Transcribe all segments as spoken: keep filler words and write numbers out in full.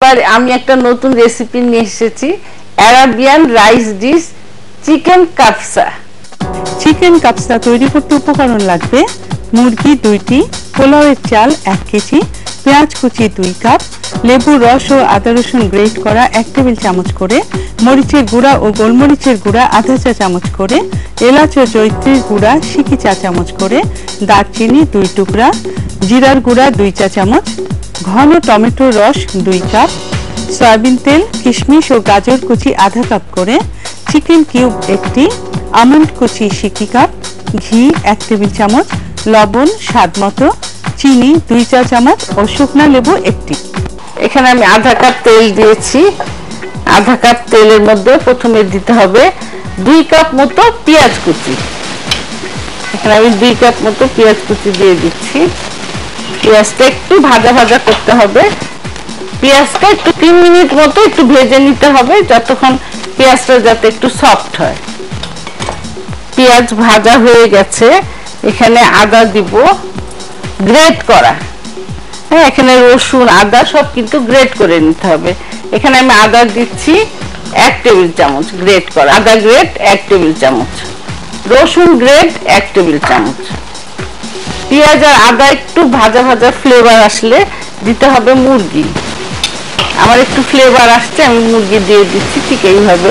এবার আমি একটা নতুন রেসিপি নিয়ে এসেছি, Arabian rice dish chicken kabsa. Chicken kabsa তৈরি করতে উপকরণ লাগবে মুরগি দুইটি, পোলাওয়ের চাল এক কেজি, পেঁয়াজ কুচি দুই কাপ, লেবুর রস ও আদা রসুন গ্রেট করা এক টেবিল চামচ করে, মরিচের গুঁড়া ও গোলমরিচের গুঁড়া আধা চা চামচ করে, এলাচ ও জয়ত্রীর গুঁড়া সিকি চা চামচ করে, দারচিনি দুই টুকরা, জিরার গুঁড়া দুই চা চামচ, ঘন টমেটো রস দুই কাপ, সয়াবিন তেল, কিশমিশ ও গাজর কুচি আধা কাপ করে, চিকেন কিউব একটি, আমন্ড কুচি সিকি কাপ, ঘি এক টেবিল চামচ, লবণ স্বাদ মতো, চিনি দুই চা চামচ ও শুকনা লেবু একটি। এখানে আমি আধা কাপ তেল দিয়েছি। আধা কাপ তেলের মধ্যে প্রথমে দিতে হবে দুই কাপ মতো পেঁয়াজ কুচি। এখানে আমি দুই কাপ মতো পেঁয়াজ কুচি দিয়ে দিচ্ছি। পেঁয়াজটা একটু ভাজা ভাজা করতে হবে। পেঁয়াজটা একটু তিন মিনিট মতো একটু ভেজে নিতে হবে, যতক্ষণ পেঁয়াজটা যাতে একটু সফট হয়। পেঁয়াজ ভাজা হয়ে গেছে। এখানে আদা দিব গ্রেট করা। হ্যাঁ, এখানে রসুন আদা সব কিন্তু গ্রেট করে নিতে হবে। এখানে আমি আদা দিচ্ছি এক টেবিল চামচ গ্রেট করা, আদা গ্রেট এক টেবিল চামচ, রসুন গ্রেট এক টেবিল চামচ। পেঁয়াজ আর আদা একটু ভাজা ভাজা ফ্লেভার আসলে দিতে হবে মুরগি। আমার একটু ফ্লেভার আসছে, আমি মুরগি দিয়ে দিচ্ছি ঠিক এইভাবে।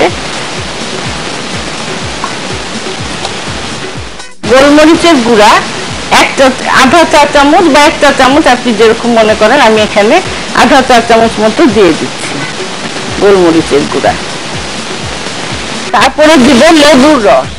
গোলমরিচের গুঁড়া একটা আধা চা চামচ বা এক চা চামচ, আপনি যেরকম মনে করেন, আমি এখানে আধা চা চামচ মতো দিয়ে দিচ্ছি গোলমরিচের গুঁড়া। তারপরে দিব লেবুর রস।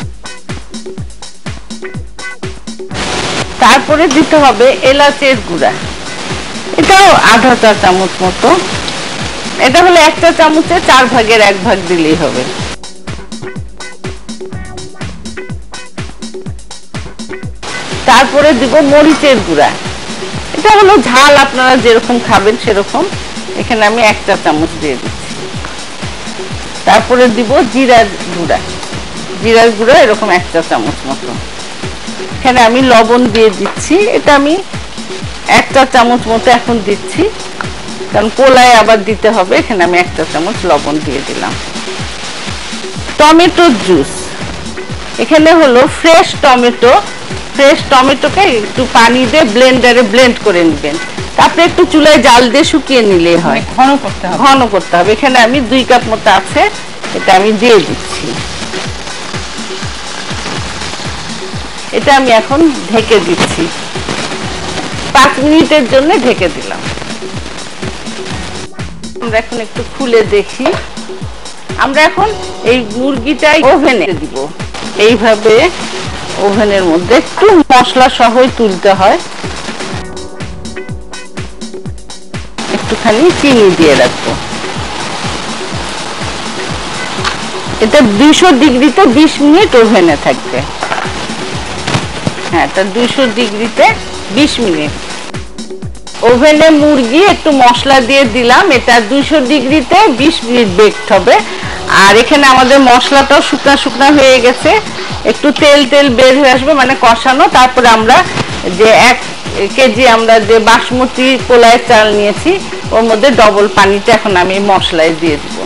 তারপরে দিতে হবে এলাচের গুঁড়া, এটাও আধা চা চামচ মতো। এটা হলো এক চা চামচে চার ভাগের এক ভাগ দিলেই হবে। তারপরে দিব মরিচের গুঁড়া। এটা হলো ঝাল আপনারা যেরকম খাবেন সেরকম। এখানে আমি এক চা চামচ দিয়ে দিচ্ছি। তারপরে দিব জিরার গুঁড়া। জিরার গুঁড়া এরকম এক চা চামচ মতো। এখানে আমি লবণ দিয়ে দিচ্ছি। এটা আমি এক চা চামচ মতো এখন দিচ্ছি, কারণ পোলায় আবার দিতে হবে। এখানে আমি এক চা চামচ লবণ দিয়ে দিলাম। টমেটো জুস, এখানে হলো ফ্রেশ টমেটো। ফ্রেশ টমেটোকে একটু পানি দিয়ে ব্লেন্ডারে ব্লেন্ড করে নেবেন। তারপরে একটু চুলায় জাল দিয়ে শুকিয়ে নিলেই হয়। ঘন করতে হবে, ঘন করতে হবে। এখানে আমি দুই কাপ মতো আছে, এটা আমি দিয়ে দিচ্ছি। এটা আমি এখন ঢেকে দিচ্ছি, পাঁচ মিনিটের জন্য ঢেকে দিলাম। আমরা এখন একটু খুলে দেখি। আমরা এখন এই মুরগিটাই ওভেনে দিব। এইভাবে ওভেনের মধ্যে একটু মশলা সহই তুলতে হয়। একটুখানি চিনি দিয়ে রাখবো। এটা দুইশো ডিগ্রিতে বিশ মিনিট ওভেনে থাকবে। হ্যাঁ, এটা দুইশো ডিগ্রিতে বিশ মিনিট ওভেনে মুরগি একটু মশলা দিয়ে দিলাম। এটা দুইশো ডিগ্রিতে বিশ মিনিট বেকড হবে। আর এখানে আমাদের মশলাটাও শুকনা শুকনা হয়ে গেছে, একটু তেল তেল বের হয়ে আসবে, মানে কষানো। তারপরে আমরা যে এক কেজি আমরা যে বাসমতি পোলায়ের চাল নিয়েছি, ওর মধ্যে ডবল পানিটা এখন আমি মশলায় দিয়ে দিব।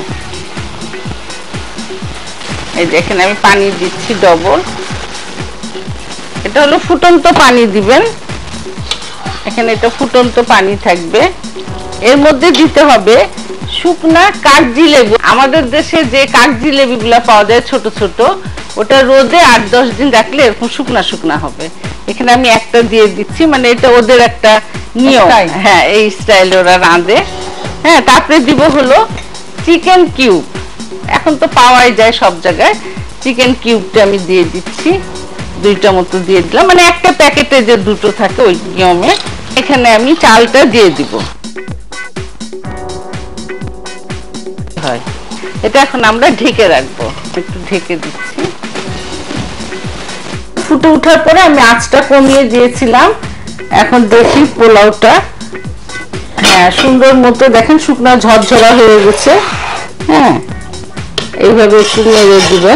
এই যে এখানে আমি পানি দিচ্ছি ডবল। এটা হলো ফুটন্ত পানি দিবেন। এখানে এটা ফুটন্ত পানি থাকবে। এর মধ্যে দিতে হবে শুকনা কাগজি লেবু। আমাদের দেশে যে কাগজি লেবুগুলা পাওয়া যায় ছোট ছোট, ওটা রোদে আট দশ দিন রাখলে এরকম শুকনা শুকনা হবে। এখানে আমি একটা দিয়ে দিচ্ছি, মানে এটা ওদের একটা নিয়ম। হ্যাঁ, এই স্টাইলে ওরা রাঁধে। হ্যাঁ, তারপরে দিব হলো চিকেন কিউব। এখন তো পাওয়াই যায় সব জায়গায়। চিকেন কিউবটা আমি দিয়ে দিচ্ছি, দুইটা মতো দিয়ে দিলাম, মানে একটা প্যাকেটে যে দুটো থাকে ওই নিয়মে। এখানে আমি চালটা দিয়ে দিব। হয় এটা এখন আমরা ঢেকে রাখবো। একটু ঢেকে দিচ্ছি। ফুটে ওঠার পরে আমি আঁচটা কমিয়ে দিয়েছিলাম। এখন দেখি পোলাওটা, হ্যাঁ সুন্দর মতো দেখেন শুকনো ঝরঝরা হয়ে গেছে। হ্যাঁ, এইভাবে একটু নেড়ে দিবেন।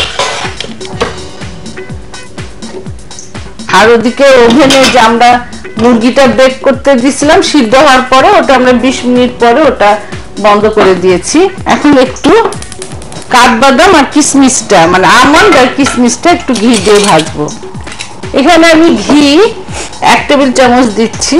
আর ওদিকে ওভেনে যে আমরা মুরগিটা বেক করতে দিয়েছিলাম, সিদ্ধ হওয়ার পরে ওটা আমরা বিশ মিনিট পরে ওটা বন্ধ করে দিয়েছি। এখন একটু কাঠবাদাম আর কিশমিশটা মানে আমন্ড আর কিশমিশটা একটু ঘি দিয়ে ভাজবো। এখানে আমি ঘি এক টেবিল চামচ দিচ্ছি,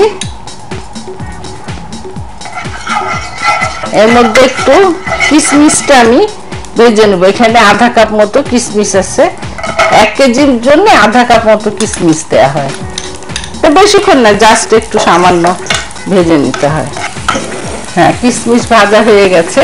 এর মধ্যে একটু কিশমিশটা আমি ভেজে নেবো। এখানে আধা কাপ মতো কিশমিশ আছে, এক কেজির জন্য আধা কাপ মতো কিশমিশ দেওয়া হয়, তো বেশিক্ষণ না, জাস্ট একটু সামান্য ভেজে নিতে হয়। হ্যাঁ, কিশমিশ ভাজা হয়ে গেছে।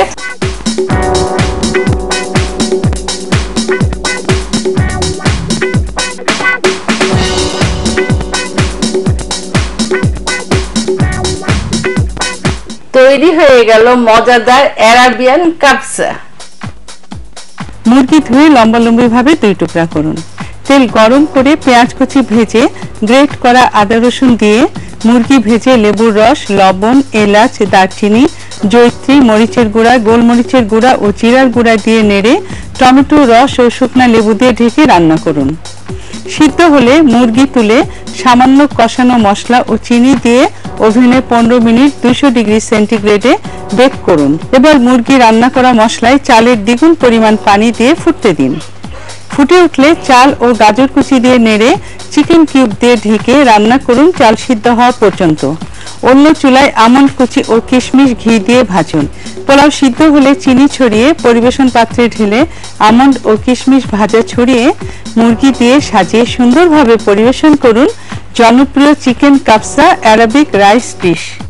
তৈরি হয়ে গেল মজাদার আরাবিয়ান কাবসা। মুরগি ধুয়ে লম্বা লম্বি ভাবে দুই টুকরা করুন। তেল গরম করে পেঁয়াজ কুচি ভেজে গ্রেট করা আদা রসুন দিয়ে মুরগি ভেজে লেবুর রস, লবণ, এলাচ, দারচিনি, জয়িত্রী, মরিচের গুঁড়া, গোলমরিচের গুঁড়া ও জিরার গুঁড়া দিয়ে নেড়ে টমেটো রস ও শুকনা লেবু দিয়ে ঢেকে রান্না করুন। সিদ্ধ হলে মুরগি তুলে সামান্য কষানো মশলা ও চিনি দিয়ে ওভেনে পনেরো মিনিট দুইশো ডিগ্রি সেন্টিগ্রেডে বেক করুন। এবার মুরগি রান্না করা মশলায় চালের দ্বিগুণ পরিমাণ পানি দিয়ে ফুটতে দিন। ফুটে উঠলে চাল ও গাজর কুচি দিয়ে নেড়ে চিকেন কিউব দিয়ে ঢেকে রান্না করুন চাল সিদ্ধ হওয়া পর্যন্ত। অন্য চুলায় আমন্ড কুচি ও কিশমিশ ঘি দিয়ে ভাজুন। পোলাও সিদ্ধ হলে চিনি ছড়িয়ে পরিবেশন পাত্রে ঢেলে আমন্ড ও কিশমিশ ভাজা ছড়িয়ে মুরগি দিয়ে সাজিয়ে সুন্দরভাবে পরিবেশন করুন জনপ্রিয় chicken kabsa Arabic rice dish.